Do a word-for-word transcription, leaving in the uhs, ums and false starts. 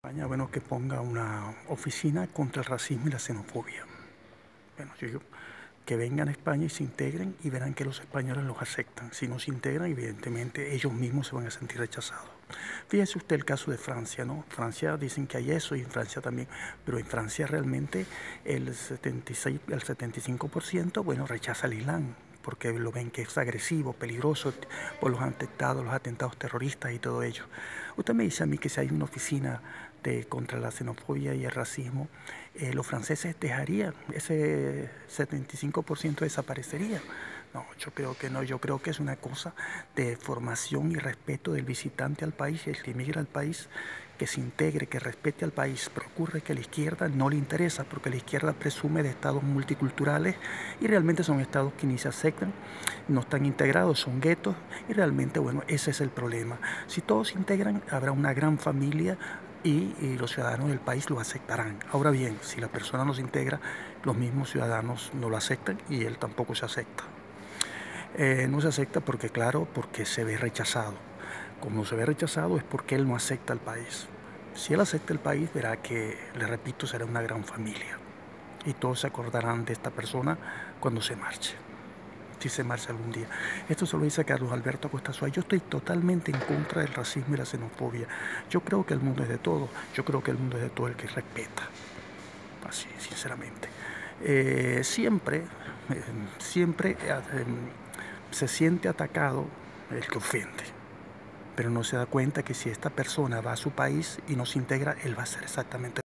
España, bueno, que ponga una oficina contra el racismo y la xenofobia. Bueno, yo, yo- que vengan a España y se integren y verán que los españoles los aceptan. Si no se integran, evidentemente ellos mismos se van a sentir rechazados. Fíjese usted el caso de Francia, ¿no? Francia dicen que hay eso y en Francia también, pero en Francia realmente el setenta y seis, el setenta y cinco por ciento, bueno, rechaza el Islam porque lo ven que es agresivo, peligroso por los atentados, los atentados terroristas y todo ello. Usted me dice a mí que si hay una oficina de, contra la xenofobia y el racismo, eh, los franceses dejarían, ese setenta y cinco por ciento desaparecería. No, yo creo que no, yo creo que es una cosa de formación y respeto del visitante al país, el que emigra al país, que se integre, que respete al país. Pero ocurre que a la izquierda no le interesa, porque la izquierda presume de estados multiculturales y realmente son estados que ni se aceptan, no están integrados, son guetos y realmente, bueno, ese es el problema. Si todos se integran, habrá una gran familia y, y los ciudadanos del país lo aceptarán. Ahora bien, si la persona no se integra, los mismos ciudadanos no lo aceptan y él tampoco se acepta. Eh, no se acepta porque, claro, porque se ve rechazado. Como se ve rechazado es porque él no acepta el país. Si él acepta el país, verá que, le repito, será una gran familia. Y todos se acordarán de esta persona cuando se marche, si se marcha algún día. Esto se lo dice Carlos Alberto Acosta Suárez. Yo estoy totalmente en contra del racismo y la xenofobia. Yo creo que el mundo es de todo. Yo creo que el mundo es de todo el que respeta. Así, sinceramente. Eh, siempre, eh, siempre eh, se siente atacado el que ofende, pero no se da cuenta que si esta persona va a su país y no se integra, él va a hacer exactamente